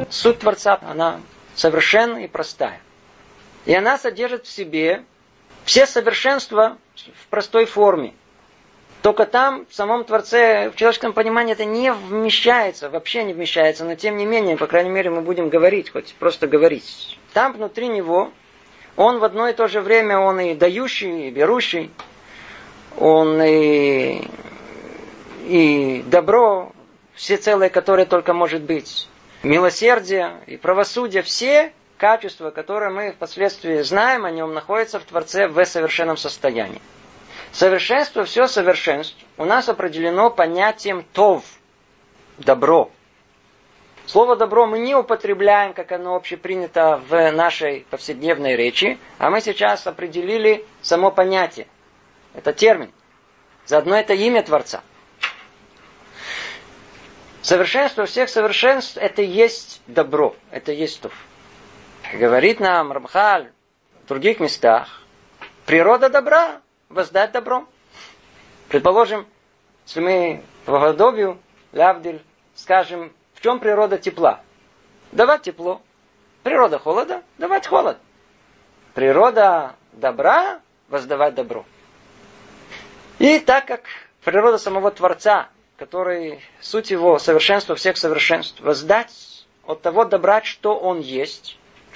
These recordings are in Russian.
Суть Творца, она совершенна и простая. И она содержит в себе все совершенства в простой форме. Только там, в самом Творце, в человеческом понимании это не вмещается, вообще не вмещается, но тем не менее, по крайней мере, мы будем говорить, хоть просто говорить. Там внутри него, он в одно и то же время, он и дающий, и берущий, он и добро, всецелое, которое только может быть, милосердие и правосудие, все качества, которые мы впоследствии знаем о нем, находятся в Творце в совершенном состоянии. Совершенство, все совершенство у нас определено понятием тов, добро. Слово добро мы не употребляем, как оно общепринято в нашей повседневной речи, а мы сейчас определили само понятие. Это термин. Заодно это имя Творца. Совершенство всех совершенств это и есть добро, это и есть тов. Говорит нам Рамхаль в других местах, природа добра. Воздать добро. Предположим, если мы по подобию, лавдиль, скажем, в чем природа тепла? Давать тепло. Природа холода, давать холод. Природа добра, воздавать добро. И так как природа самого Творца, который суть его совершенства всех совершенств, воздать от того добра, что он есть,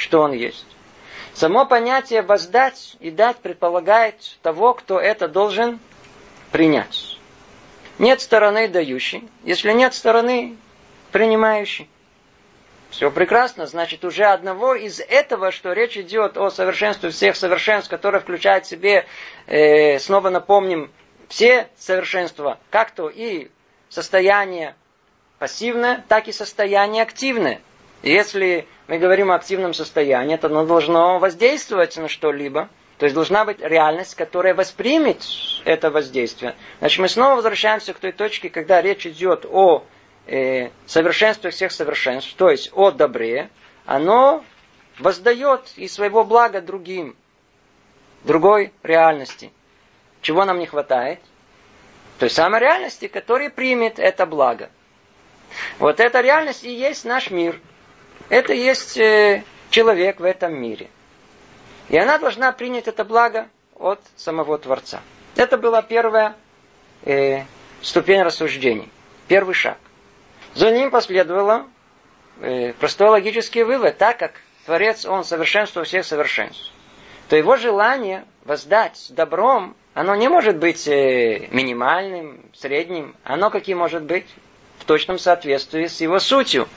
само понятие воздать и дать предполагает того, кто это должен принять. Нет стороны дающей, если нет стороны принимающей. Все прекрасно, значит уже одного из этого, что речь идет о совершенстве всех совершенств, которое включает в себе, снова напомним, все совершенства, как то и состояние пассивное, так и состояние активное. Если мы говорим о активном состоянии, то оно должно воздействовать на что-либо. То есть должна быть реальность, которая воспримет это воздействие. Значит, мы снова возвращаемся к той точке, когда речь идет о совершенстве всех совершенств, то есть о добре. Оно воздает из своего блага другим, другой реальности. Чего нам не хватает? Той самой реальности, которая примет это благо. Вот эта реальность и есть наш мир. Это и есть человек в этом мире. И она должна принять это благо от самого Творца. Это была первая ступень рассуждений. Первый шаг. За ним последовало простой логический вывод. Так как Творец, он совершенство всех совершенств, то его желание воздать добром, оно не может быть минимальным, средним. Оно каким может быть? В точном соответствии с его сутью.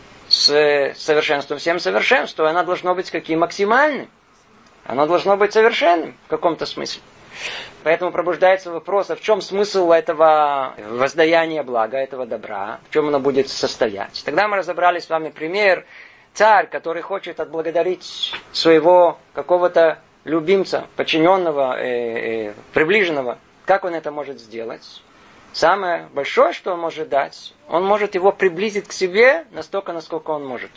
С совершенством всем совершенством. Оно должно быть каким? Максимальным. Оно должно быть совершенным в каком-то смысле. Поэтому пробуждается вопрос, а в чем смысл этого воздаяния блага, этого добра? В чем оно будет состоять? Тогда мы разобрали с вами пример. Царь, который хочет отблагодарить своего какого-то любимца, подчиненного, приближенного. Как он это может сделать? Самое большое, что он может дать, он может его приблизить к себе настолько, насколько он может.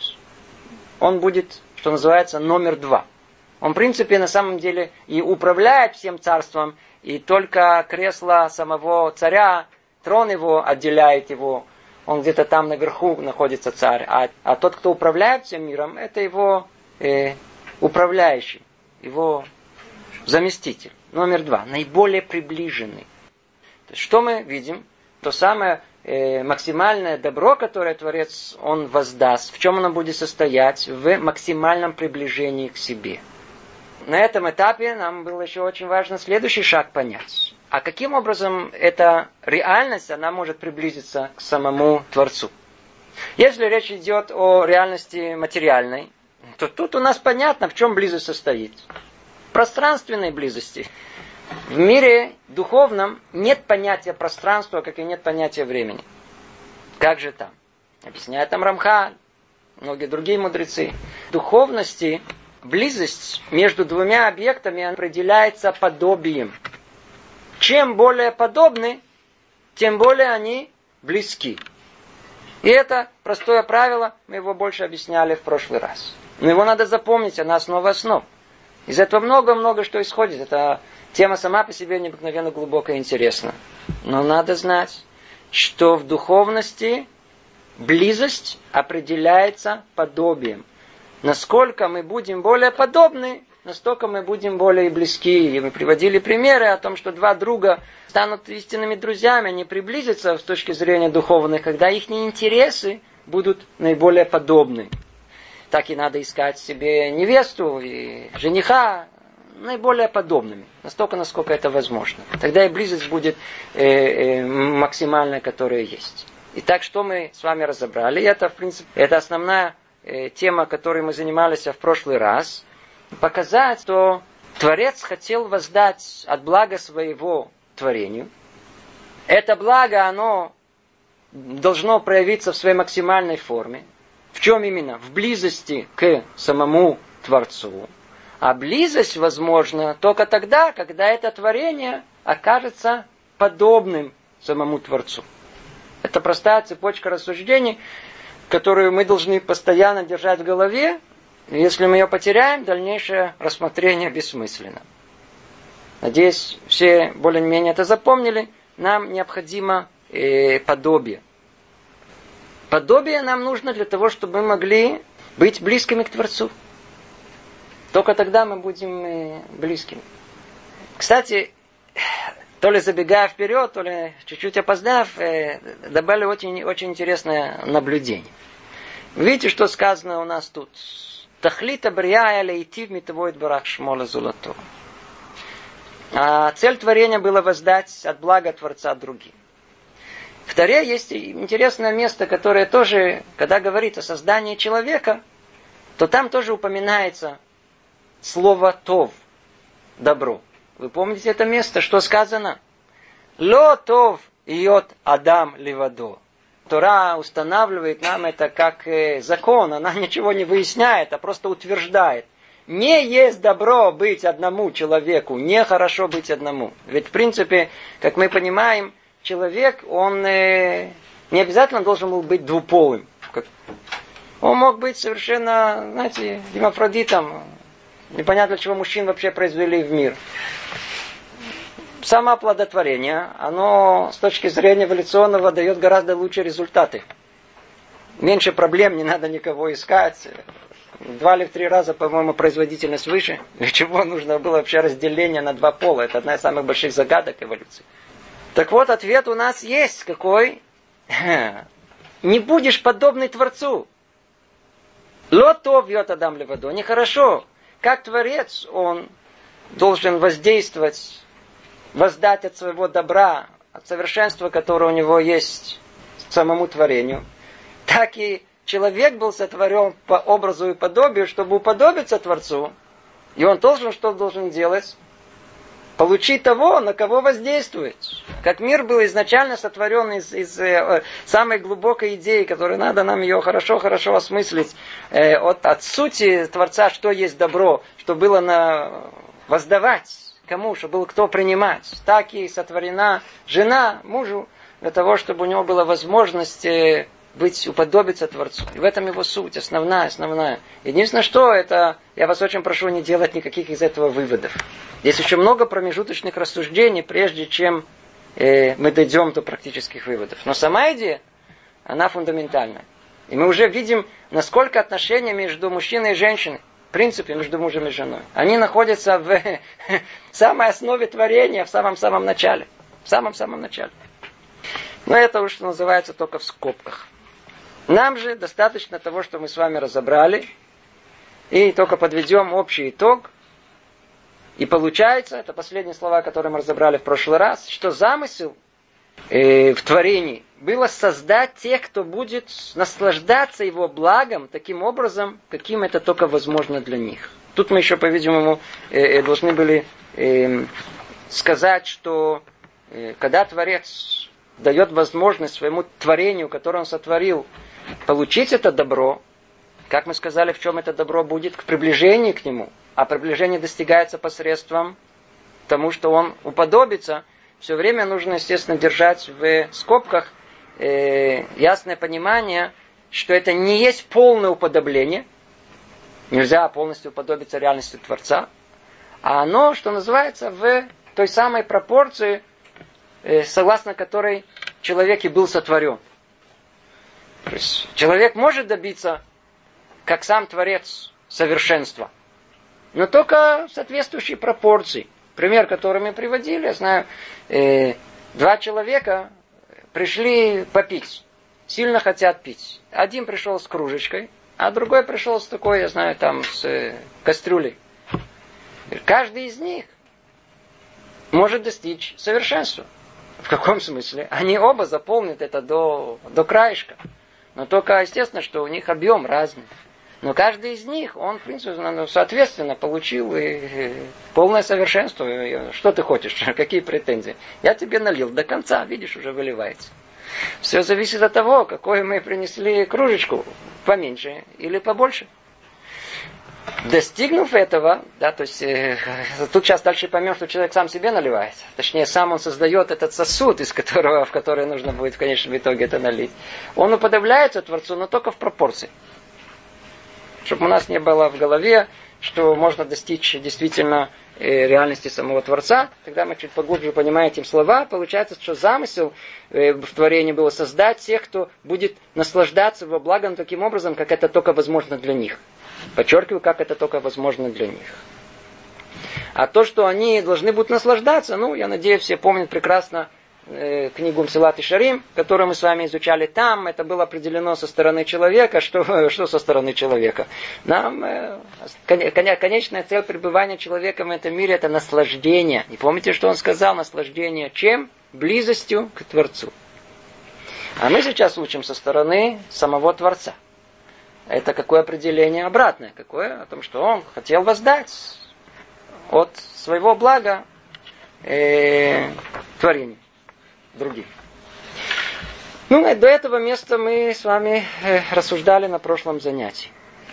Он будет, что называется, номер 2. Он, в принципе, на самом деле и управляет всем царством, и только кресло самого царя, трон его отделяет его. Он где-то там наверху находится царь. А тот, кто управляет всем миром, это его управляющий, его заместитель. Номер 2, наиболее приближенный. Что мы видим? То самое максимальное добро, которое Творец, он воздаст. В чем оно будет состоять? В максимальном приближении к себе. На этом этапе нам было еще очень важно следующий шаг понять. А каким образом эта реальность, она может приблизиться к самому Творцу? Если речь идет о реальности материальной, то тут у нас понятно, в чем близость состоит. В пространственной близости. В мире духовном нет понятия пространства, как и нет понятия времени. Как же там? Объясняет там Рамхаль, многие другие мудрецы. В духовности близость между двумя объектами определяется подобием. Чем более подобны, тем более они близки. И это простое правило, мы его больше объясняли в прошлый раз. Но его надо запомнить, она основа основ. Из этого много-много что исходит. Это тема сама по себе необыкновенно глубокая и интересна. Но надо знать, что в духовности близость определяется подобием. Насколько мы будем более подобны, настолько мы будем более близки. И мы приводили примеры о том, что два друга станут истинными друзьями, они приблизятся с точки зрения духовной, когда их интересы будут наиболее подобны. Так и надо искать себе невесту и жениха наиболее подобными. Настолько, насколько это возможно. Тогда и близость будет максимальная, которая есть. Итак, что мы с вами разобрали? Это, в принципе, это основная тема, которой мы занимались в прошлый раз. Показать, что Творец хотел воздать от блага своего творению. Это благо, оно должно проявиться в своей максимальной форме. В чем именно? В близости к самому Творцу. А близость возможна только тогда, когда это творение окажется подобным самому Творцу. Это простая цепочка рассуждений, которую мы должны постоянно держать в голове. Если мы ее потеряем, дальнейшее рассмотрение бессмысленно. Надеюсь, все более-менее это запомнили. Нам необходимо подобие. Подобие нам нужно для того, чтобы мы могли быть близкими к Творцу. Только тогда мы будем близкими. Кстати, то ли забегая вперед, то ли чуть-чуть опоздав, добавили очень интересное наблюдение. Видите, что сказано у нас тут? Тахлита брия лейтив митвоит барах шмола золото. Цель творения была воздать от блага Творца другим. В Торе есть интересное место, которое тоже, когда говорит о создании человека, то там тоже упоминается слово «тов» – «добро». Вы помните это место? Что сказано? «Ло тов иот адам ливадо». Тора устанавливает нам это как закон. Она ничего не выясняет, а просто утверждает. Не есть добро быть одному человеку, нехорошо быть одному. Ведь в принципе, как мы понимаем, человек, он не обязательно должен был быть двуполым. Он мог быть совершенно, знаете, гермафродитом. Непонятно, для чего мужчин вообще произвели в мир. Самооплодотворение, оно с точки зрения эволюционного дает гораздо лучшие результаты. Меньше проблем, не надо никого искать. 2 или 3 раза, по-моему, производительность выше. Для чего нужно было вообще разделение на 2 пола? Это одна из самых больших загадок эволюции. Так вот, ответ у нас есть. Какой? Не будешь подобный Творцу. Лото вьет адам левадо. Нехорошо. Как Творец, он должен воздействовать, воздать от своего добра, от совершенства, которое у него есть самому творению. Так и человек был сотворен по образу и подобию, чтобы уподобиться Творцу. И он должен, что должен делать? Получить того, на кого воздействует. Как мир был изначально сотворен из самой глубокой идеи, которую надо нам ее хорошо осмыслить. От сути Творца, что есть добро, что было воздавать кому, чтобы было кто принимать. Так и сотворена жена мужу, для того, чтобы у него была возможность уподобиться Творцу. И в этом его суть, основная. Единственное, что это, я вас очень прошу не делать никаких из этого выводов. Есть еще много промежуточных рассуждений, прежде чем мы дойдем до практических выводов. Но сама идея, она фундаментальная. И мы уже видим, насколько отношения между мужчиной и женщиной, в принципе, между мужем и женой, они находятся в самой основе творения, в самом-самом начале. В самом-самом начале. Но это уж называется только в скобках. Нам же достаточно того, что мы с вами разобрали, и только подведем общий итог. И получается, это последние слова, которые мы разобрали в прошлый раз, что замысел в творении было создать тех, кто будет наслаждаться его благом таким образом, каким это только возможно для них. Тут мы еще, по-видимому, должны были сказать, что когда Творец дает возможность своему творению, которое он сотворил, получить это добро, как мы сказали, в чем это добро будет? К приближению к нему. А приближение достигается посредством тому, что он уподобится. Все время нужно, естественно, держать в скобках ясное понимание, что это не есть полное уподобление. Нельзя полностью уподобиться реальности Творца. А оно, что называется, в той самой пропорции, согласно которой человек и был сотворен. То есть человек может добиться, как сам Творец, совершенства, но только в соответствующей пропорции. Пример, который мы приводили, я знаю, 2 человека пришли попить, сильно хотят пить. Один пришел с кружечкой, а другой пришел с такой, я знаю, там, с кастрюлей. Каждый из них может достичь совершенства. В каком смысле? Они оба заполнят это до краешка. Но только, естественно, что у них объем разный. Но каждый из них, он, в принципе, соответственно, получил полное совершенство. Что ты хочешь? Какие претензии? Я тебе налил до конца, видишь, уже выливается. Все зависит от того, какой мы принесли кружечку, поменьше или побольше. Достигнув этого, да, то есть тут сейчас дальше поймем, что человек сам себе наливает. Точнее, сам он создает этот сосуд, в который нужно будет в конечном итоге это налить. Он уподобляется Творцу, но только в пропорции. Чтобы у нас не было в голове, что можно достичь действительно реальности самого Творца. Тогда мы чуть поглубже понимаем эти слова. Получается, что замысел в творении было создать тех, кто будет наслаждаться во благом таким образом, как это только возможно для них. Подчеркиваю, как это только возможно для них. А то, что они должны будут наслаждаться, я надеюсь, все помнят прекрасно книгу Мсилат Ишарим, которую мы с вами изучали там. Это было определено со стороны человека. Что со стороны человека? Конечная цель пребывания человека в этом мире — это наслаждение. И помните, что он сказал? Наслаждение чем? Близостью к Творцу. А мы сейчас учим со стороны самого Творца. Это какое определение обратное? Какое? О том, что он хотел воздать от своего блага творению других. До этого места мы с вами рассуждали на прошлом занятии.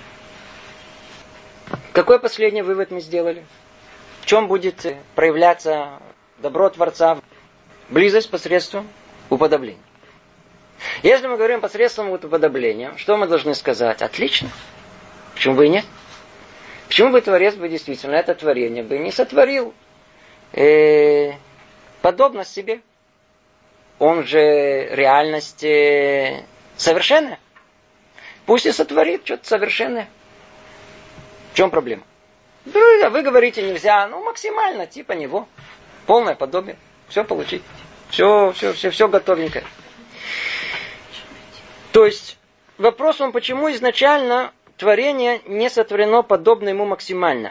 Какой последний вывод мы сделали? В чем будет проявляться добро Творца? Близость посредством уподобления. Если мы говорим посредством уподобления, что мы должны сказать? Отлично. Почему бы и нет? Почему бы Творец бы действительно это творение бы не сотворил подобно себе? Он же реальность совершенная. Пусть и сотворит что-то совершенное. В чем проблема? Вы говорите, нельзя, максимально, типа него. Полное подобие. Все получить. Все готовенькое. То есть, вопрос он, почему изначально творение не сотворено подобно ему максимально.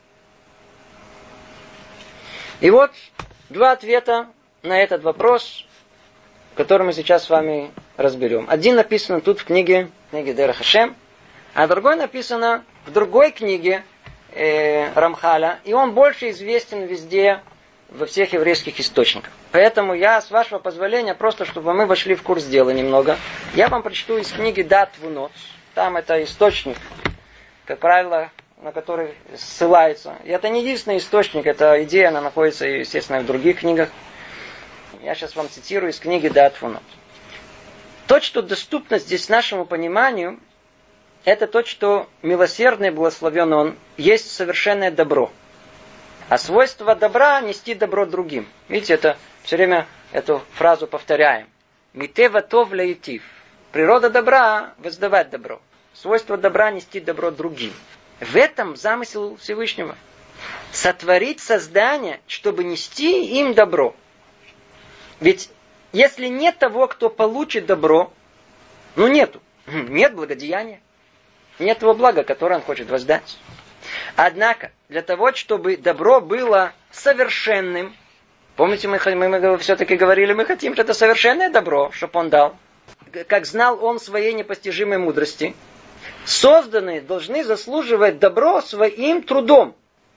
И вот 2 ответа на этот вопрос, который мы сейчас с вами разберем. Один написан тут в книге Дерах Хашем, а другой написано в другой книге Рамхаля, и он больше известен везде, во всех еврейских источниках. Поэтому я, с вашего позволения, просто чтобы мы вошли в курс дела немного, я вам прочту из книги Дат Твунот. Там это источник, как правило, на который ссылается. И это не единственный источник, эта идея, она находится, естественно, в других книгах. Я сейчас вам цитирую из книги Дат Твунот. То, что доступно здесь нашему пониманию, это то, что милосердный, благословен он, есть совершенное добро. А свойство добра — нести добро другим. Видите, это все время эту фразу повторяем. Митева тов лаитив. Природа добра — воздавать добро. Свойство добра — нести добро другим. В этом замысел Всевышнего. Сотворить создание, чтобы нести им добро. Ведь если нет того, кто получит добро, нету. Нет благодеяния. Нет того блага, которое он хочет воздать. Однако, для того, чтобы добро было совершенным, помните, мы все-таки говорили, мы хотим, что это совершенное добро, чтобы он дал. Как знал он своей непостижимой мудрости, созданные должны заслуживать добро своим трудом.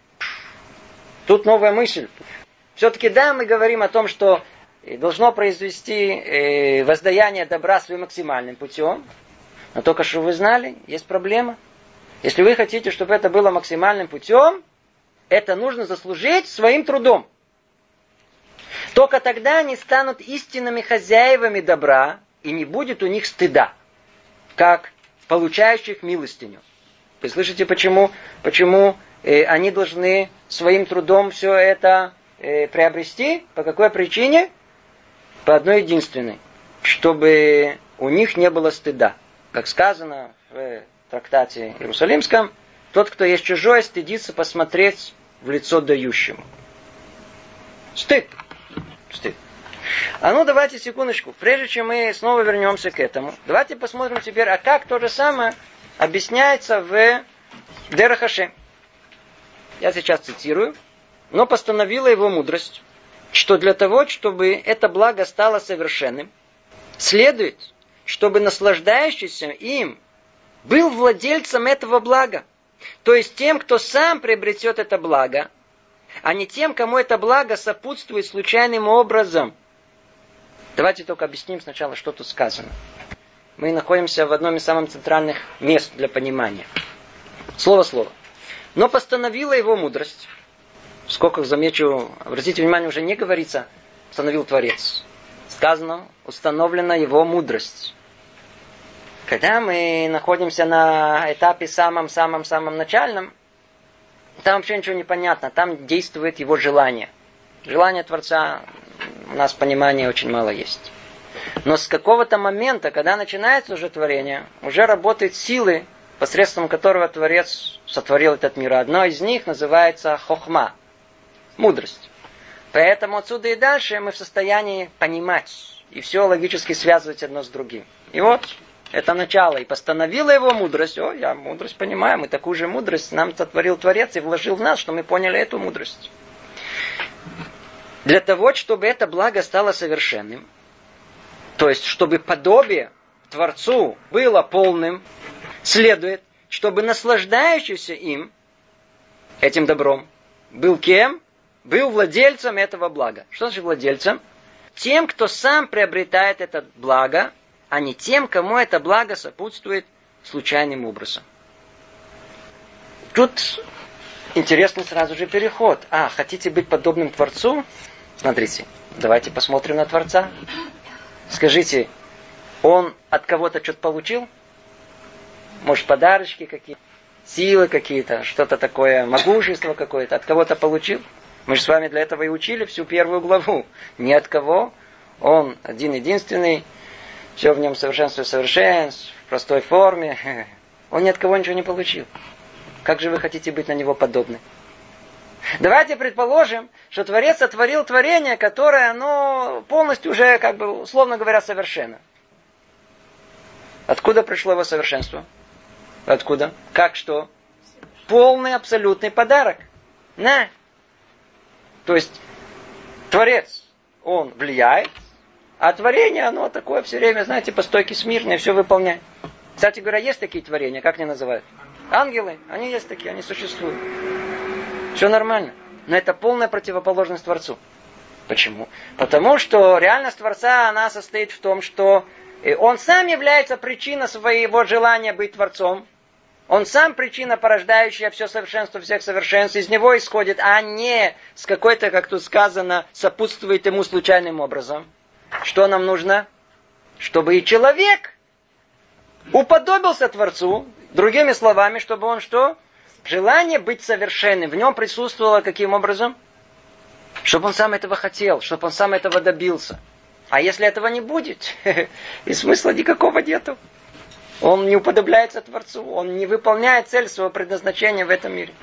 Тут новая мысль. Все-таки да, мы говорим о том, что должно произвести воздаяние добра своим максимальным путем, но только что вы знали, есть проблема. Если вы хотите, чтобы это было максимальным путем, это нужно заслужить своим трудом. Только тогда они станут истинными хозяевами добра, и не будет у них стыда, как получающих милостиню. Вы слышите, почему они должны своим трудом все это приобрести? По какой причине? По одной единственной. чтобы у них не было стыда. Как сказано в трактате Иерусалимском, тот, кто есть чужой, стыдится посмотреть в лицо дающему. Стыд. Стыд. А ну давайте секундочку, прежде чем мы снова вернемся к этому, давайте посмотрим теперь, а как то же самое объясняется в Дерех Ашем. Я сейчас цитирую. Но постановила его мудрость, что для того, чтобы это благо стало совершенным, следует, чтобы наслаждающийся им был владельцем этого блага. То есть тем, кто сам приобретет это благо, а не тем, кому это благо сопутствует случайным образом. Давайте только объясним сначала, что тут сказано. Мы находимся в одном из самых центральных мест для понимания. Слово-слово. Но постановила его мудрость. Сколько, замечу, обратите внимание, уже не говорится, установил Творец. Сказано, установлена его мудрость. Когда мы находимся на этапе самом-самом-самом начальном, там вообще ничего не понятно. Там действует его желание. Желание Творца, у нас понимания очень мало есть. Но с какого-то момента, когда начинается уже творение, уже работают силы, посредством которого Творец сотворил этот мир. Одно из них называется хохма. Мудрость. Поэтому отсюда и дальше мы в состоянии понимать и все логически связывать одно с другим. И вот это начало. И постановила его мудрость. О, я мудрость понимаю, мы такую же мудрость нам сотворил Творец и вложил в нас, что мы поняли эту мудрость. Для того, чтобы это благо стало совершенным, то есть, чтобы подобие Творцу было полным, следует, чтобы наслаждающийся им, этим добром, был кем? Был владельцем этого блага. Что значит владельцем? Тем, кто сам приобретает это благо, а не тем, кому это благо сопутствует случайным образом. Тут интересный сразу же переход. Хотите быть подобным Творцу? Смотрите, давайте посмотрим на Творца. Скажите, он от кого-то что-то получил? Может, подарочки какие-то? Силы какие-то? Что-то такое? Могущество какое-то? От кого-то получил? Мы же с вами для этого и учили всю первую главу. Ни от кого. Он один-единственный. Все в нем совершенство совершенств. В простой форме. Он ни от кого ничего не получил. Как же вы хотите быть на него подобны? Давайте предположим, что Творец сотворил творение, которое, полностью уже, условно говоря, совершенно. Откуда пришло его совершенство? Откуда? Как что? Полный, абсолютный подарок. То есть, Творец, он влияет, а творение, оно такое все время, знаете, по стойке смирно и все выполняет. Кстати говоря, есть такие творения, как они называют? Ангелы, они есть такие, они существуют. Все нормально. Но это полная противоположность Творцу. Почему? Потому что реальность Творца, она состоит в том, что он сам является причиной своего желания быть Творцом. Он сам причина, порождающая все совершенство всех совершенств. Из него исходит, а не с какой-то, как тут сказано, сопутствует ему случайным образом. Что нам нужно? Чтобы и человек уподобился Творцу. Другими словами, чтобы он что? Желание быть совершенным в нем присутствовало каким образом? Чтобы он сам этого хотел, чтобы он сам этого добился. А если этого не будет, и смысла никакого нету. Он не уподобляется Творцу, он не выполняет цель своего предназначения в этом мире.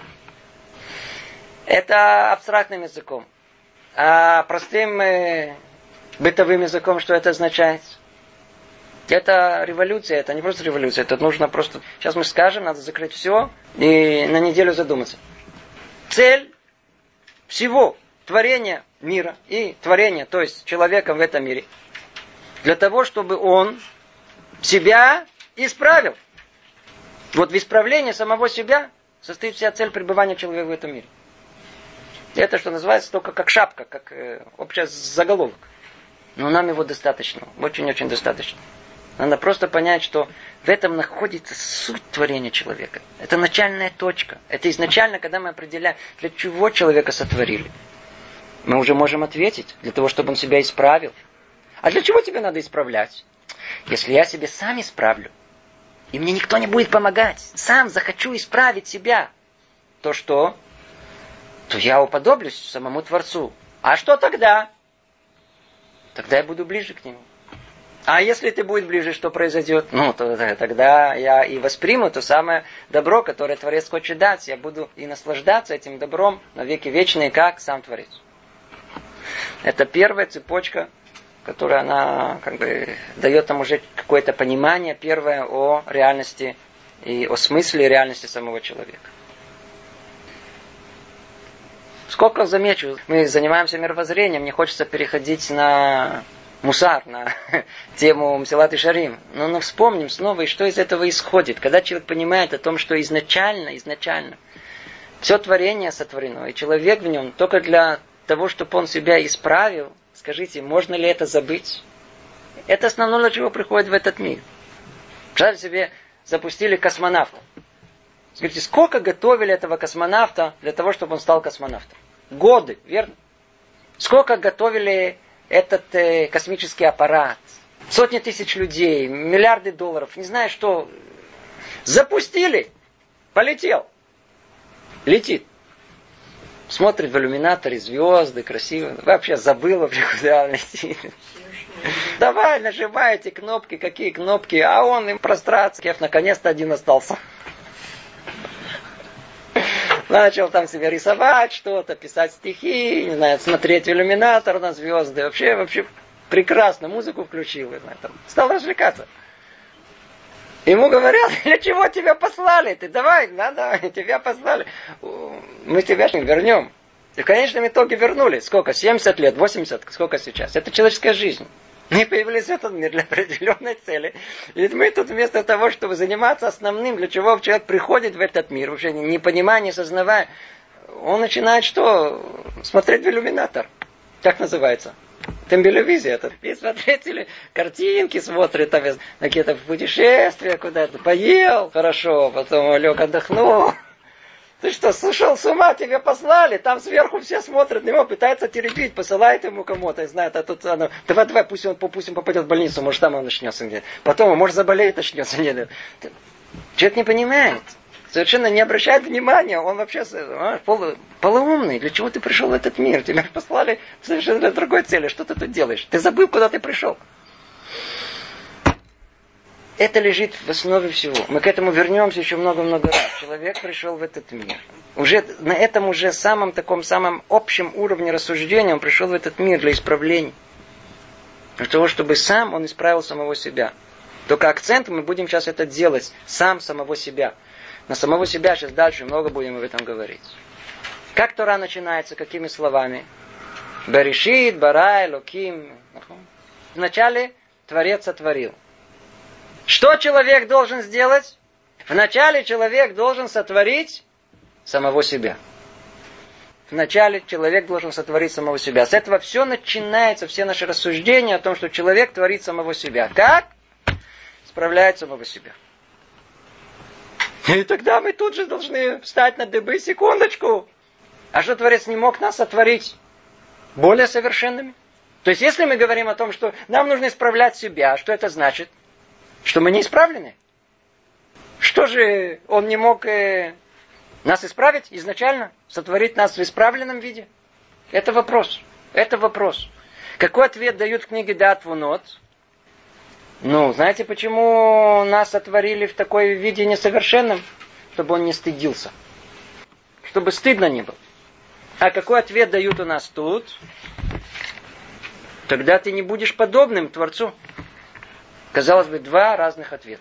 Это абстрактным языком. А простым бытовым языком что это означает? Это революция, это не просто революция, это нужно просто... Сейчас мы скажем, надо закрыть все и на неделю задуматься. Цель всего творения мира и творения, то есть человека в этом мире, для того, чтобы он себя исправил. Вот в исправлении самого себя состоит вся цель пребывания человека в этом мире. Это, что называется, только как шапка, как общий заголовок. Но нам его достаточно, очень-очень достаточно. Надо просто понять, что в этом находится суть творения человека. Это начальная точка. Это изначально, когда мы определяем, для чего человека сотворили. Мы уже можем ответить, для того, чтобы он себя исправил. А для чего тебе надо исправлять? Если я себе сам исправлю, и мне никто не будет помогать, сам захочу исправить себя, то что? То я уподоблюсь самому Творцу. А что тогда? Тогда я буду ближе к Нему. А если ты будешь ближе, что произойдет? Ну, тогда я и восприму то самое добро, которое Творец хочет дать. Я буду и наслаждаться этим добром на веки вечные, как сам Творец. Это первая цепочка, которая она дает нам уже какое-то понимание первое о реальности и о смысле реальности самого человека. Сколько замечу, мы занимаемся мировоззрением, мне хочется переходить на мусар, на тему Мсилат Йешарим. Но вспомним снова, и что из этого исходит. Когда человек понимает о том, что изначально, все творение сотворено, и человек в нем только для того, чтобы он себя исправил, скажите, можно ли это забыть? Это основное, для чего приходит в этот мир. Представьте себе, запустили космонавта. Скажите, сколько готовили этого космонавта для того, чтобы он стал космонавтом? Годы, верно? Сколько готовили этот космический аппарат? Сотни тысяч людей, миллиарды долларов, не знаю что. Запустили, полетел, летит. Смотрит в иллюминаторе звезды, красиво. Вообще забыл, куда он летит. Давай, нажимай эти кнопки, какие кнопки. А он им прострация. Наконец-то один остался. Начал там себе рисовать что-то, писать стихи, не знаю, смотреть в иллюминатор на звезды. Вообще прекрасно. Музыку включил. Стал развлекаться. Ему говорят, для чего тебя послали? Ты давай, надо, тебя послали. Мы тебя вернем. И в конечном итоге вернули. Сколько? 70 лет, 80? Сколько сейчас? Это человеческая жизнь. Мы появились в этот мир для определенной цели. И мы тут вместо того, чтобы заниматься основным, для чего человек приходит в этот мир, вообще не понимая, не сознавая, он начинает что? Смотреть в иллюминатор. Как называется? Тембелевизия. Это смотреть или картинки смотрит, там, какие-то путешествия куда-то. Поел хорошо, потом лег отдохнул. Ты что, сошел с ума, тебя послали, там сверху все смотрят на него, пытаются теребить, посылают ему кому-то, и знают, а тут оно, давай, пусть он попадет в больницу, может там он начнется где-то. Потом, может заболеет, начнется где-то. Человек не понимает, совершенно не обращает внимания, он вообще полуумный. Для чего ты пришел в этот мир? Тебя послали совершенно для другой цели, что ты тут делаешь? Ты забыл, куда ты пришел. Это лежит в основе всего. Мы к этому вернемся еще много-много раз. Человек пришел в этот мир. Уже на этом самом общем уровне рассуждения он пришел в этот мир для исправления. Для того, чтобы сам он исправил самого себя. Только акцент мы будем сейчас это делать. Самого себя. На самого себя сейчас дальше много будем об этом говорить. Как Тора начинается? Какими словами? Берешит, Барай, Локим. Вначале Творец сотворил. Что человек должен сделать? Вначале человек должен сотворить самого себя. Вначале человек должен сотворить самого себя. С этого все начинается, все наши рассуждения о том, что человек творит самого себя. Как? Справляет самого себя. И тогда мы тут же должны встать на дыбы, секундочку. А что Творец не мог нас сотворить более совершенными? То есть, если мы говорим о том, что нам нужно исправлять себя, что это значит? Что мы не исправлены. Что же он не мог нас исправить изначально? Сотворить нас в исправленном виде? Это вопрос. Какой ответ дают в книге Даат Вунот? Знаете, почему нас сотворили в такой виде несовершенном? Чтобы он не стыдился. Чтобы стыдно не было. А какой ответ дают у нас тут? Тогда ты не будешь подобным Творцу. Казалось бы, два разных ответа.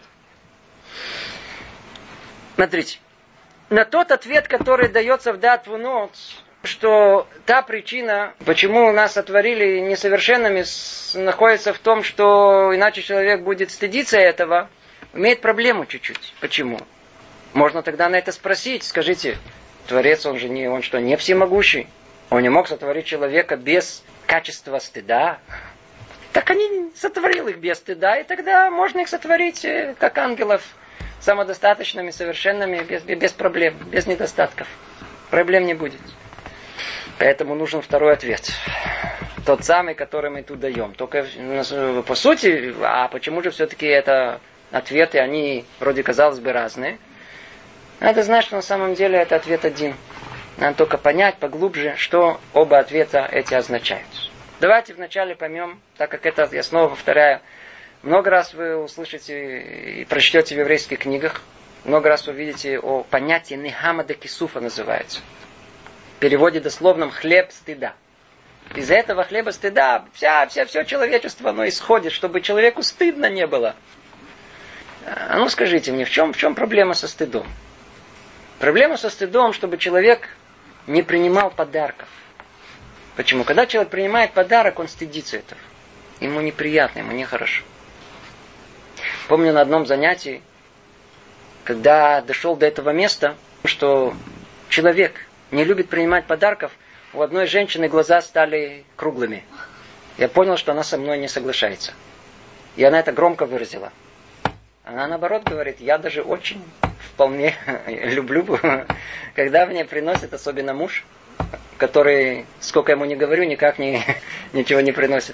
Смотрите. На тот ответ, который дается в Даат Вунот, что та причина, почему нас сотворили несовершенными, находится в том, что иначе человек будет стыдиться этого, имеет проблему чуть-чуть. Почему? Можно тогда на это спросить. Скажите, Творец, он что, не всемогущий? Он не мог сотворить человека без качества стыда? Так они сотворил их без стыда, и тогда можно их сотворить, как ангелов, самодостаточными, совершенными, без проблем, без недостатков. Проблем не будет. Поэтому нужен второй ответ. Тот самый, который мы тут даем. Только по сути, а почему же все-таки это ответы, они вроде казалось бы разные? Надо знать, что на самом деле это ответ один. Надо только понять поглубже, что оба ответа эти означают. Давайте вначале поймем, так как это, я снова повторяю, Много раз вы услышите и прочтете в еврейских книгах, много раз вы видите о понятии нехама де кисуфа называется. В переводе дословном хлеб стыда. Из-за этого хлеба стыда все человечество оно исходит, чтобы человеку стыдно не было. А ну скажите мне, в чем проблема со стыдом? Проблема со стыдом, чтобы человек не принимал подарков. Почему? Когда человек принимает подарок, он стыдится этого. Ему неприятно, ему нехорошо. Помню на одном занятии, когда дошел до этого места, что человек не любит принимать подарков, у одной женщины глаза стали круглыми. Я понял, что она со мной не соглашается. И она это громко выразила. Она наоборот говорит, я даже очень вполне люблю, когда мне приносит, особенно муж, который, сколько ему не говорю, никак ничего не приносит.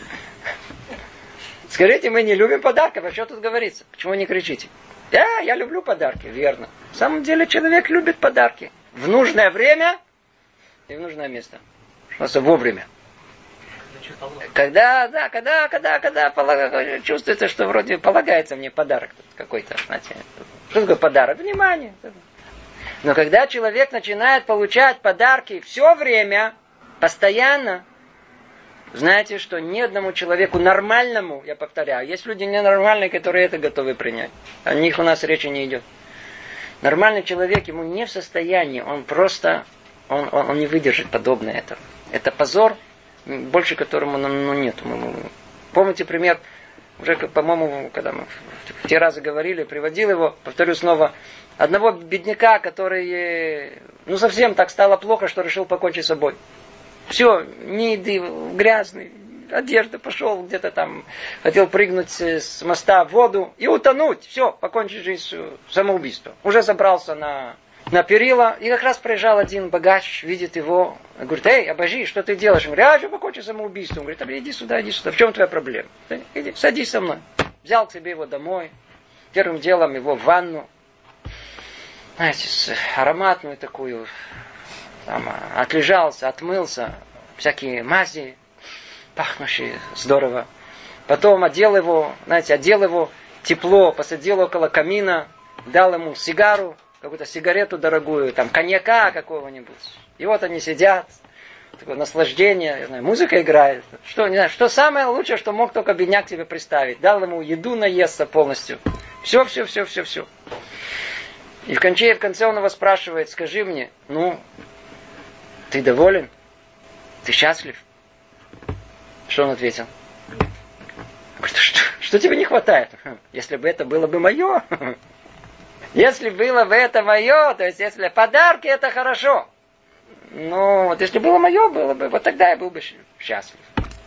Скажите, мы не любим подарков, а что тут говорится? Почему не кричите? Я люблю подарки, верно. В самом деле человек любит подарки. В нужное время и в нужное место. Просто вовремя. Когда чувствуется, что вроде полагается мне подарок какой-то, знаете. Что такое подарок? Внимание. Но когда человек начинает получать подарки все время, постоянно, знаете, что ни одному человеку нормальному, я повторяю, есть люди ненормальные, которые это готовы принять. О них у нас речи не идет. Нормальный человек, ему не в состоянии, он просто, он не выдержит подобное этого. Это позор, больше которому нет. Помните пример, уже, по-моему, когда мы в те разы говорили, приводил его, повторю снова, одного бедняка, который, совсем так стало плохо, что решил покончить с собой. Все, ни еды, грязный, одежда, пошел где-то там, хотел прыгнуть с моста в воду и утонуть. Все, покончить жизнь самоубийством. Уже забрался на перила, и как раз приезжал один богач, видит его, говорит, эй, обожи, что ты делаешь? Он говорит, я же покончу самоубийством. Он говорит, иди сюда, в чем твоя проблема? Иди, садись со мной. Взял к себе его домой, первым делом его в ванну, знаете, ароматную такую, там, отлежался, отмылся, всякие мази, пахнущие здорово. Потом одел его тепло, посадил около камина, дал ему сигару, какую-то сигарету дорогую, там, коньяка какого-нибудь. И вот они сидят, такое наслаждение, я знаю, музыка играет. Что самое лучшее, что мог только бедняк себе представить. Дал ему еду наесться полностью. Все. И в конце он его спрашивает, скажи мне, ты доволен? Ты счастлив? Что он ответил? Говорит, что тебе не хватает? Если бы это было бы мое. Если было бы это мое, то есть если подарки, это хорошо. Если было мое, было бы, вот тогда я был бы счастлив.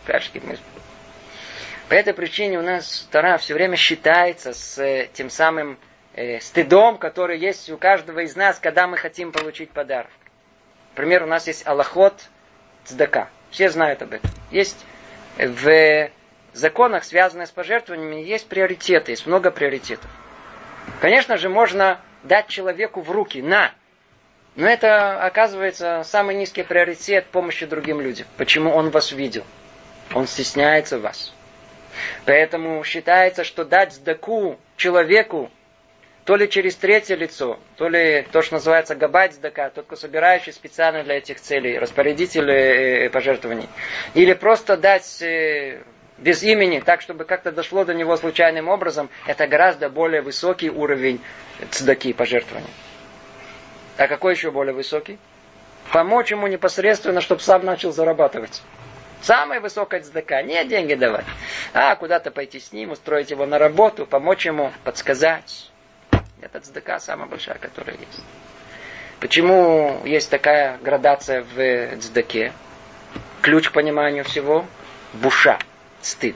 По этой причине у нас Тора все время считается с тем самым стыдом, который есть у каждого из нас, когда мы хотим получить подарок. Например, у нас есть алахот цдака. Все знают об этом. Есть в законах, связанных с пожертвованиями, есть приоритеты, есть много приоритетов. Конечно же, можно дать человеку в руки, но это, оказывается, самый низкий приоритет помощи другим людям. Почему? Он вас видел. Он стесняется вас. Поэтому считается, что дать цдаку человеку, то ли через третье лицо, то ли то, что называется габайт цдака, тот, кто собирающий специально для этих целей, распорядитель пожертвований, или просто дать без имени, так, чтобы как-то дошло до него случайным образом, это гораздо более высокий уровень цдаки, пожертвований. А какой еще более высокий? Помочь ему непосредственно, чтобы сам начал зарабатывать. Самая высокая цдака. Не деньги давать, а куда-то пойти с ним, устроить его на работу, помочь ему, подсказать. Это цдака самая большая, которая есть. Почему есть такая градация в цдаке? Ключ к пониманию всего – буша, стыд.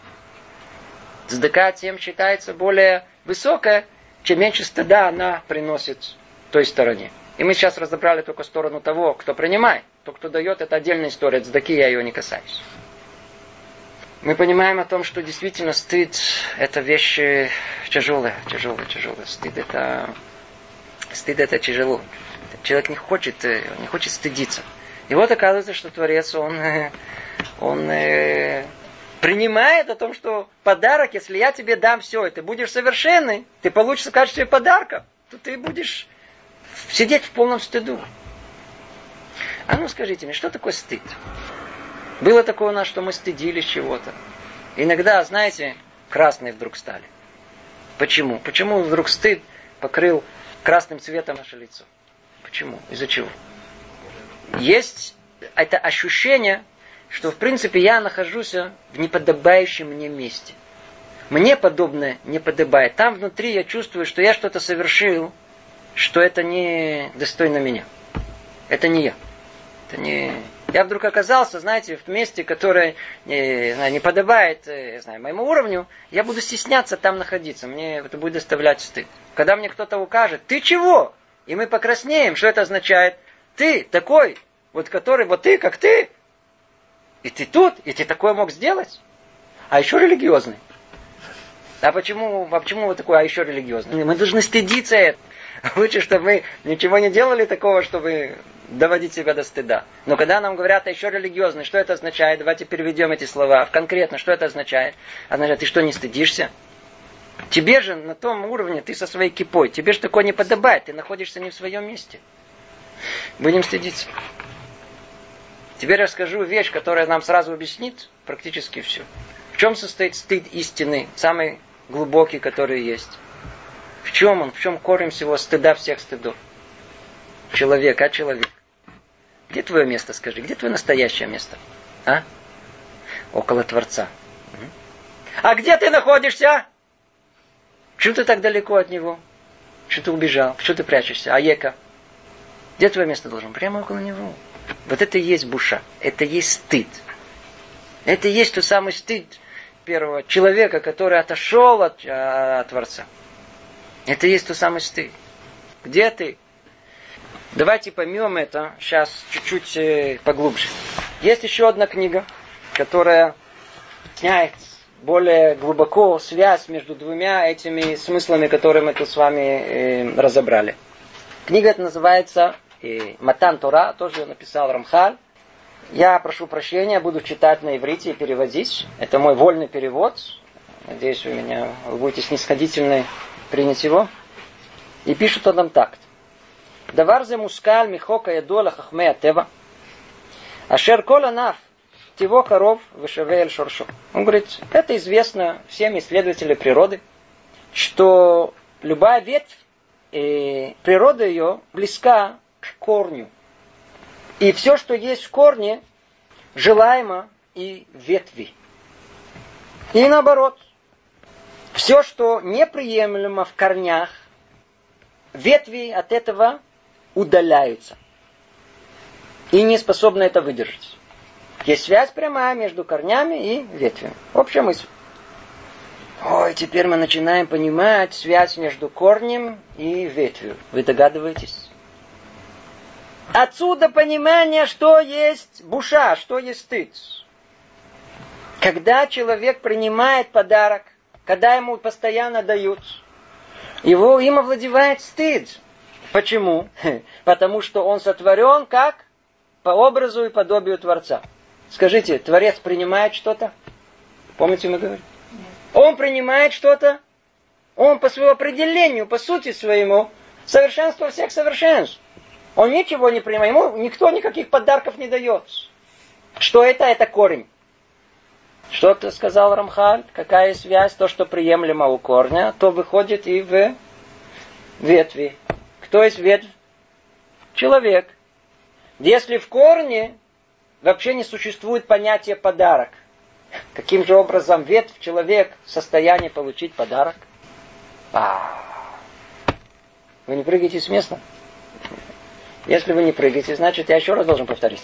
Цдака тем считается более высокая, чем меньше стыда она приносит той стороне. И мы сейчас разобрали только сторону того, кто принимает. Тот, кто дает, это отдельная история. Цдаки я ее не касаюсь. Мы понимаем о том, что действительно стыд – это вещь тяжелая. Стыд это тяжело. Человек не хочет стыдиться. И вот оказывается, что Творец, он принимает о том, что подарок, если я тебе дам все, и ты будешь совершенный, ты получишь в качестве подарка, то ты будешь сидеть в полном стыду. А ну скажите мне, что такое стыд? Было такое у нас, что мы стыдились чего-то. Иногда, знаете, красные вдруг стали. Почему? Почему вдруг стыд покрыл красным цветом наше лицо? Почему? Из-за чего? Есть это ощущение, что в принципе я нахожусь в неподобающем мне месте. Мне подобное не подобает. Там внутри я чувствую, что я что-то совершил, что это не достойно меня. Это не я. Это не... Я вдруг оказался, знаете, в месте, которое не подобает моему уровню, я буду стесняться там находиться. Мне это будет доставлять стыд. Когда мне кто-то укажет, ты чего? И мы покраснеем. Что это означает? Ты такой, который ты, как ты. И ты тут, и ты такое мог сделать. А еще религиозный. А почему вы такой, а еще религиозный? Мы должны стыдиться этого. Лучше, чтобы мы ничего не делали такого, чтобы доводить себя до стыда. Но когда нам говорят, а еще религиозный, что это означает? Давайте переведем эти слова. Конкретно, что это означает? Означает, ты что, не стыдишься? Тебе же на том уровне, ты со своей кипой, тебе же такое не подобает, ты находишься не в своем месте. Будем стыдиться. Теперь расскажу вещь, которая нам сразу объяснит практически все. В чем состоит стыд истины, самый глубокий, который есть? В чем он? В чем корень всего стыда всех стыдов? Человек. Где твое место, скажи? Где твое настоящее место? А? Около Творца. А где ты находишься? Почему ты так далеко от Него? Почему ты убежал? Почему ты прячешься? Аека. Где твое место должно? Прямо около Него. Вот это и есть буша. Это и есть стыд. Это и есть тот самый стыд первого человека, который отошел от Творца. Это и есть тот самый стыд. Где ты? Давайте поймем это сейчас чуть-чуть поглубже. Есть еще одна книга, которая сняет более глубоко связь между двумя этими смыслами, которые мы тут с вами разобрали. Книга эта называется «Матан Тора», тоже написал Рамхаль. Я прошу прощения, буду читать на иврите и переводить. Это мой вольный перевод. Надеюсь, вы будете снисходительны принять его. И пишет он нам так. דבר זה מושכל מחוק הידוע לחכמי הטבע, אשר כל ענף טבעו קרוב ושווה אל שורשו. Он говорит, это известно всем исследователям природы, что любая ветвь, природа ее близка к корню. И все, что есть в корне, желаемо и в ветви. И наоборот, все, что неприемлемо в корнях, ветви от этого удаляются. И не способны это выдержать. Есть связь прямая между корнями и ветвями. Общая мысль. Ой, теперь мы начинаем понимать связь между корнем и ветвью. Вы догадываетесь? Отсюда понимание, что есть буша, что есть стыд. Когда человек принимает подарок, когда ему постоянно дают, им овладевает стыд. Почему? Потому что он сотворен как? По образу и подобию Творца. Скажите, Творец принимает что-то? Помните, мы говорили? Он принимает что-то? Он по своему определению, по сути своему, совершенство всех совершенств. Он ничего не принимает, ему никто никаких подарков не дает. Что это? Это корень. Что ты сказал, Рамхаль? Какая связь? То, что приемлемо у корня, то выходит и в ветви. Кто есть ветвь? Человек. Если в корне вообще не существует понятия подарок, каким же образом ветвь, человек в состоянии получить подарок? Вы не прыгаете с места? Если вы не прыгаете, значит, я еще раз должен повторить.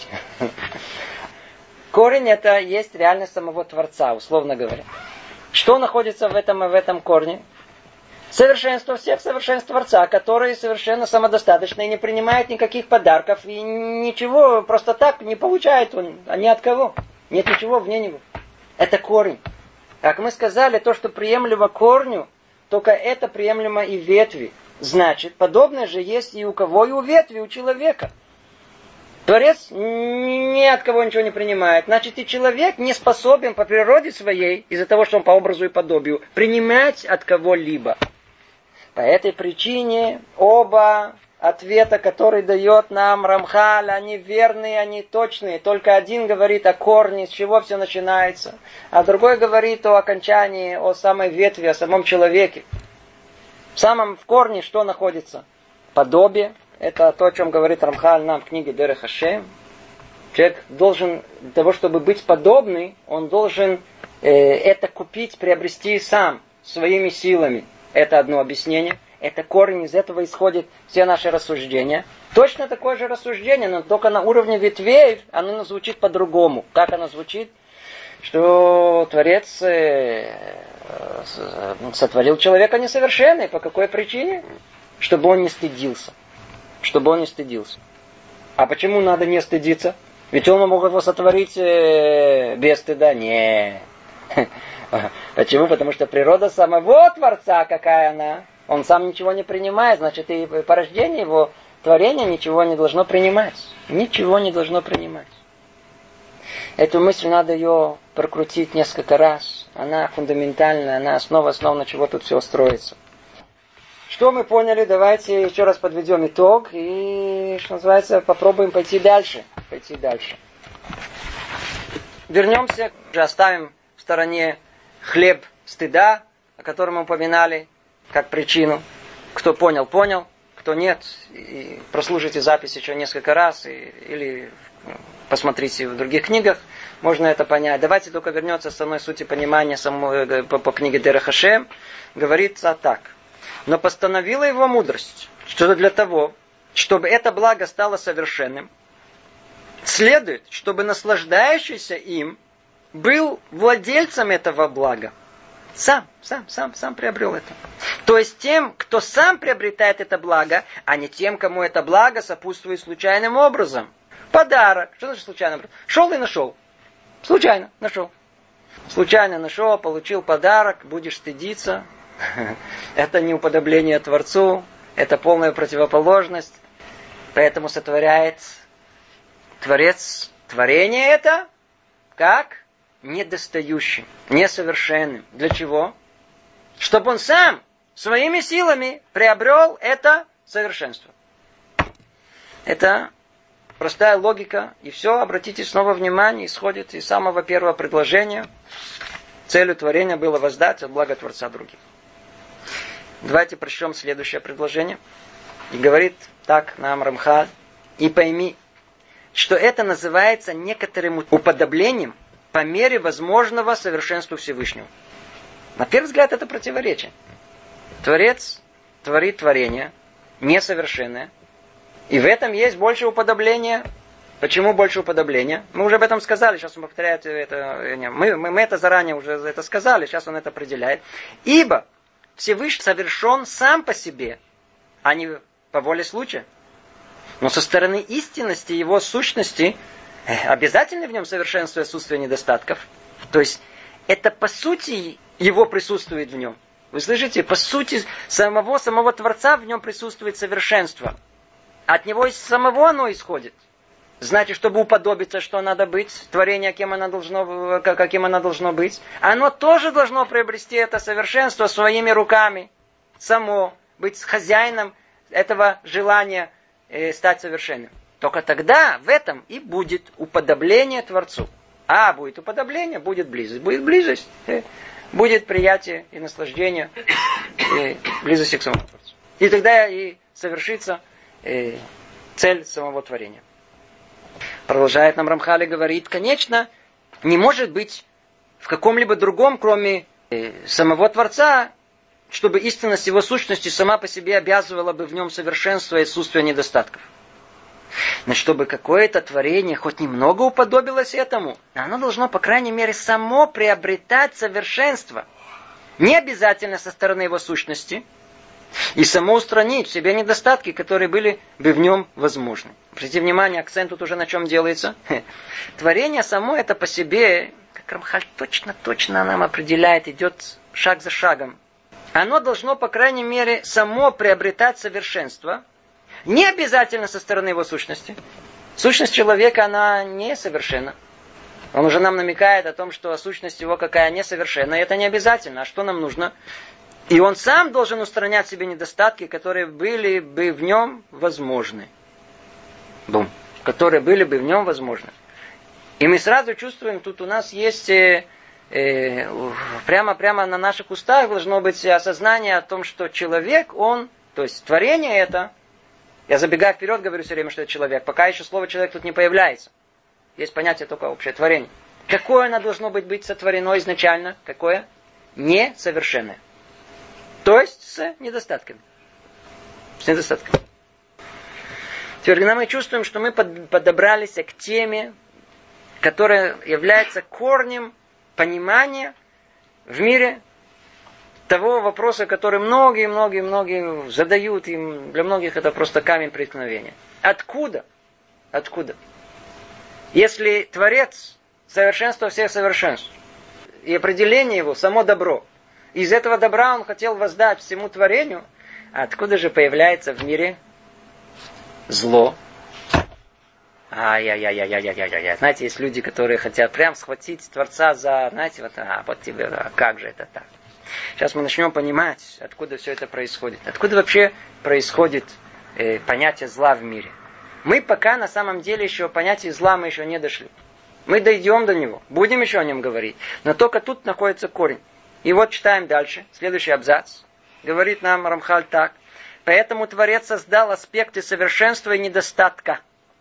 Корень это есть реальность самого Творца, условно говоря. Что находится в этом корне? Совершенство всех совершенств Творца, который совершенно самодостаточный и не принимает никаких подарков и ничего просто так не получает он, а ни от кого. Нет ничего вне него. Это корень. Как мы сказали, то, что приемлемо корню, только это приемлемо и ветви. Значит, подобное же есть и у кого, и у ветви, у человека. Творец ни от кого ничего не принимает. Значит, и человек не способен по природе своей, из-за того, что он по образу и подобию, принимать от кого-либо. По этой причине оба ответа, который дает нам Рамхаль, они верные, они точные. Только один говорит о корне, с чего все начинается, а другой говорит о окончании, о самой ветви, о самом человеке. В самом корне что находится? Подобие. Это то, о чем говорит Рамхаль нам в книге Дерех Ашем. Человек должен, для того, чтобы быть подобный, он должен это купить, приобрести сам, своими силами. Это одно объяснение. Это корень, из этого исходят все наши рассуждения. Точно такое же рассуждение, но только на уровне ветвей оно звучит по-другому. Как оно звучит? Что Творец сотворил человека несовершенный. По какой причине? Чтобы он не стыдился. Чтобы он не стыдился. А почему надо не стыдиться? Ведь он мог его сотворить без стыда. Нет. Почему? Потому что природа самого Творца, какая она? Он сам ничего не принимает, значит, и порождение его творения ничего не должно принимать. Ничего не должно принимать. Эту мысль надо ее прокрутить несколько раз. Она фундаментальная, она основа на чего тут все строится. Что мы поняли? Давайте еще раз подведем итог и, что называется, попробуем пойти дальше. Вернемся, уже оставим в стороне хлеб стыда, о котором мы упоминали, как причину. Кто понял, понял. Кто нет, и прослушайте запись еще несколько раз, или посмотрите в других книгах, можно это понять. Давайте только вернемся к самой сути понимания по книге Дерех Ашем. Говорится так. Но постановила его мудрость, что для того, чтобы это благо стало совершенным, следует, чтобы наслаждающийся им был владельцем этого блага. Сам приобрел это. То есть тем, кто сам приобретает это благо, а не тем, кому это благо сопутствует случайным образом. Подарок. Что значит случайным образом? Шел и нашел. Случайно нашел. Случайно нашел, получил подарок, будешь стыдиться. Это не уподобление Творцу, это полная противоположность. Поэтому сотворяет Творец творение это как недостающим, несовершенным. Для чего? Чтобы он сам своими силами приобрел это совершенство. Это простая логика. И все, обратите снова внимание, исходит из самого первого предложения. Целью творения было воздать от блага Творца других. Давайте прочтем следующее предложение. И говорит так нам Рамхаль. И пойми, что это называется некоторым уподоблением по мере возможного совершенства Всевышнего. На первый взгляд это противоречие. Творец творит творение несовершенное. И в этом есть больше уподобления. Почему больше уподобления? Мы уже об этом сказали, сейчас он повторяет это. Мы это заранее уже это сказали, сейчас он это определяет. Ибо Всевышний совершен сам по себе, а не по воле случая. Но со стороны истинности его сущности обязательно в нем совершенство и отсутствие недостатков. То есть это по сути его присутствует в нем. Вы слышите? По сути самого Творца в нем присутствует совершенство. От него из самого оно исходит. Значит, чтобы уподобиться, что надо быть, творение, каким оно должно быть, оно тоже должно приобрести это совершенство своими руками. Само быть хозяином этого желания стать совершенным. Только тогда в этом и будет уподобление Творцу. А будет уподобление, будет близость. Будет близость, будет приятие и наслаждение, и близости к самому Творцу. И тогда и совершится цель самого творения. Продолжает нам Рамхаль и говорит, конечно, не может быть в каком-либо другом, кроме самого Творца, чтобы истинность его сущности сама по себе обязывала бы в нем совершенство и отсутствие недостатков. Но чтобы какое-то творение хоть немного уподобилось этому, оно должно, по крайней мере, само приобретать совершенство. Не обязательно со стороны его сущности, и само устранить в себе недостатки, которые были бы в нем возможны. Обратите внимание, акцент тут уже на чем делается. Творение само это по себе, как Рамхаль точно нам определяет, идет шаг за шагом. Оно должно, по крайней мере, само приобретать совершенство, не обязательно со стороны его сущности. Сущность человека, она несовершенна. Он уже нам намекает о том, что сущность его какая несовершенна. И это не обязательно. А что нам нужно? И он сам должен устранять в себе недостатки, которые были бы в нем возможны. Бум. Которые были бы в нем возможны. И мы сразу чувствуем, тут у нас есть прямо на наших устах должно быть осознание о том, что человек, он, то есть творение это, я забегая вперед, говорю все время, что это человек, пока еще слово человек тут не появляется. Есть понятие только общее творение. Какое оно должно быть сотворено изначально? Какое? Несовершенное. То есть с недостатками. С недостатками. Теперь, когда мы чувствуем, что мы подобрались к теме, которая является корнем понимания в мире того вопроса, который многие задают, им для многих это просто камень преткновения. Откуда? Если Творец совершенство всех совершенств, и определение его само добро, из этого добра он хотел воздать всему творению, откуда же появляется в мире зло? Знаете, есть люди, которые хотят прям схватить Творца за, знаете, вот тебе, как же это так? Сейчас мы начнем понимать, откуда все это происходит. Откуда вообще происходит понятие зла в мире. Мы пока на самом деле еще понятие зла мы еще не дошли. Мы дойдем до него, будем еще о нем говорить. Но только тут находится корень. И вот читаем дальше, следующий абзац. Говорит нам Рамхаль так. Поэтому Творец создал аспекты совершенства и недостатка.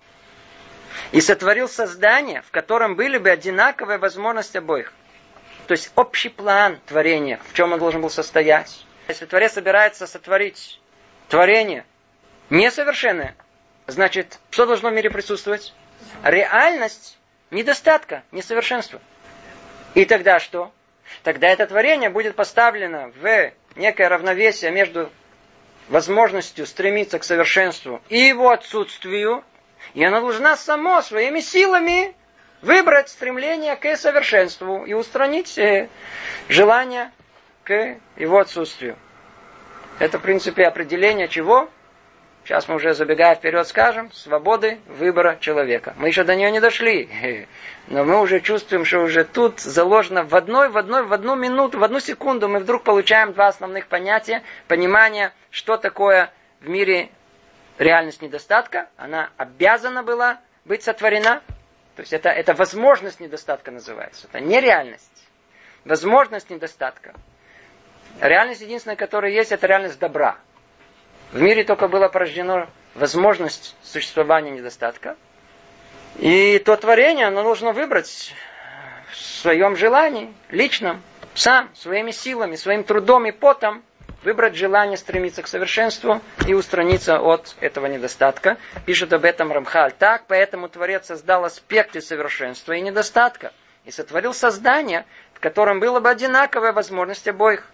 И сотворил создание, в котором были бы одинаковые возможности обоих. То есть общий план творения, в чем он должен был состоять. Если Творец собирается сотворить творение несовершенное, значит, что должно в мире присутствовать? Реальность недостатка, несовершенства. И тогда что? Тогда это творение будет поставлено в некое равновесие между возможностью стремиться к совершенству и его отсутствию, и она должна само своими силами выбрать стремление к совершенству и устранить желание к его отсутствию. Это, в принципе, определение чего? Сейчас мы уже, забегая вперед, скажем, свободы выбора человека. Мы еще до нее не дошли, но мы уже чувствуем, что уже тут заложено в одну минуту, в одну секунду мы вдруг получаем два основных понятия, понимание, что такое в мире реальность недостатка, она обязана была быть сотворена. То есть это возможность недостатка называется. Это не реальность. Возможность недостатка. Реальность единственная, которая есть, это реальность добра. В мире только была порождена возможность существования недостатка. И то творение, оно должно выбрать в своем желании, личном, сам, своими силами, своим трудом и потом, выбрать желание стремиться к совершенству и устраниться от этого недостатка. Пишет об этом Рамхаль так. Поэтому Творец создал аспекты совершенства и недостатка. И сотворил создание, в котором было бы одинаковая возможность обоих.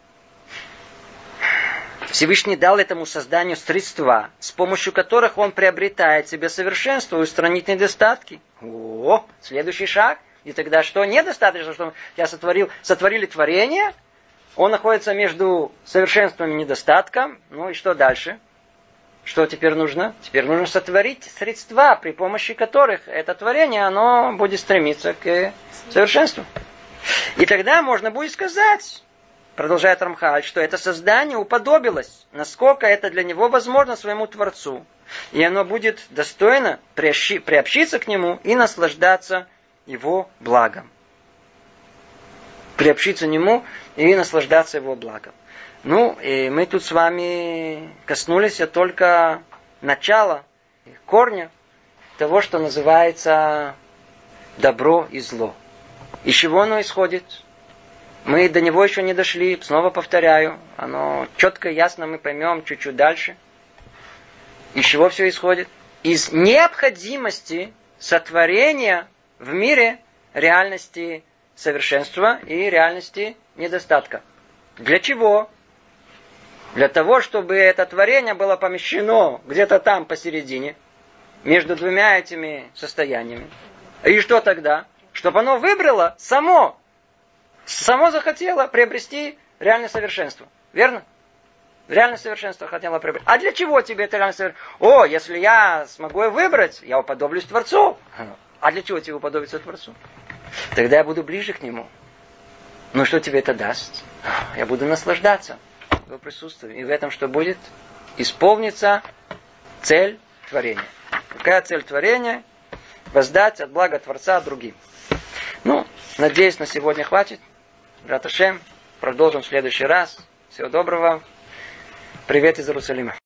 Всевышний дал этому созданию средства, с помощью которых он приобретает себе совершенство и устранит недостатки. Следующий шаг. И тогда что? Недостаточно, что сотворили творение. Он находится между совершенством и недостатком. Ну и что дальше? Что теперь нужно? Теперь нужно сотворить средства, при помощи которых это творение, оно будет стремиться к совершенству. И тогда можно будет сказать, продолжает Рамхаль, что это создание уподобилось, насколько это для него возможно своему Творцу. И оно будет достойно приобщиться к нему и наслаждаться его благом. Приобщиться к нему и наслаждаться его благом. Ну, и мы тут с вами коснулись только начала, корня того, что называется добро и зло. Из чего оно исходит? Мы до него еще не дошли, снова повторяю. Оно четко и ясно мы поймем чуть-чуть дальше. Из чего все исходит? Из необходимости сотворения в мире реальности совершенства и реальности недостатка. Для чего? Для того, чтобы это творение было помещено где-то там посередине, между двумя этими состояниями. И что тогда? Чтобы оно выбрало само захотело приобрести реальное совершенство. Верно? Реальное совершенство хотела приобрести. А для чего тебе это реальное совершенство? О, если я смогу выбрать, я уподоблюсь Творцу. А для чего тебе уподобиться Творцу? Тогда я буду ближе к Нему. Ну что тебе это даст? Я буду наслаждаться Его присутствием. И в этом что будет? Исполнится цель творения. Какая цель творения? Воздать от блага Творца другим. Ну, надеюсь, на сегодня хватит. Брат Ашем, продолжим в следующий раз. Всего доброго. Привет из Иерусалима.